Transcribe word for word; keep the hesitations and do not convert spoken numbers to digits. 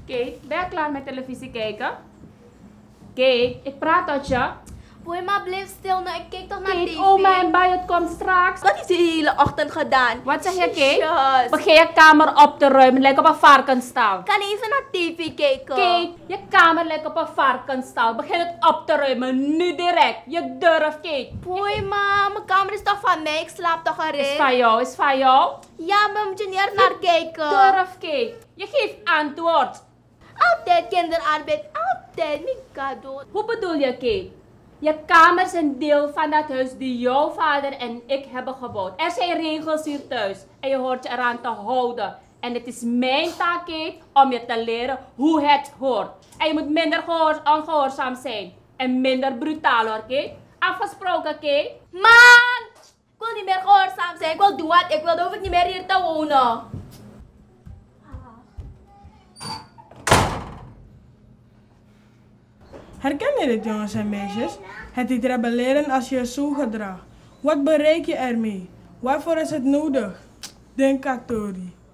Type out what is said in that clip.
Kate, ben je klaar met televisie kijken? Kate, ik praat tot je. Boy, maar blijf stil nou, ik kijk toch naar Kate, tv. oma en bij het komt straks. Wat is de hele ochtend gedaan? Wat zeg je, Kate? Shush. Begin je kamer op te ruimen, lijkt op een varkenstal. Kan even naar tv kijken. Kate, je kamer lijkt op een varkenstal. Begin het op te ruimen, nu direct. Je durft, Kate. Boy, ma, mijn kamer is toch van mij? Ik slaap toch erin? Is van jou, is van jou. Ja, maar moet je niet er naar kijken. Durf, Kate. Je geeft antwoord. Altijd kinderarbeid, altijd. Mijn cadeau. Hoe bedoel je, Kate? Je kamer is een deel van dat huis die jouw vader en ik hebben gebouwd. Er zijn regels hier thuis en je hoort je eraan te houden. En het is mijn taak, Kate, om je te leren hoe het hoort. En je moet minder gehoor, ongehoorzaam zijn. En minder brutaal, hoor, Kate. Afgesproken, Kate? Man! Ik wil niet meer gehoorzaam zijn. Ik wil doen wat ik wil. Dan hoef ik niet meer hier te wonen. Herken je dit, jongens en meisjes? Het is rebelleren als je je zo gedraagt. Wat bereik je ermee? Waarvoor is het nodig? Denk aan Tori.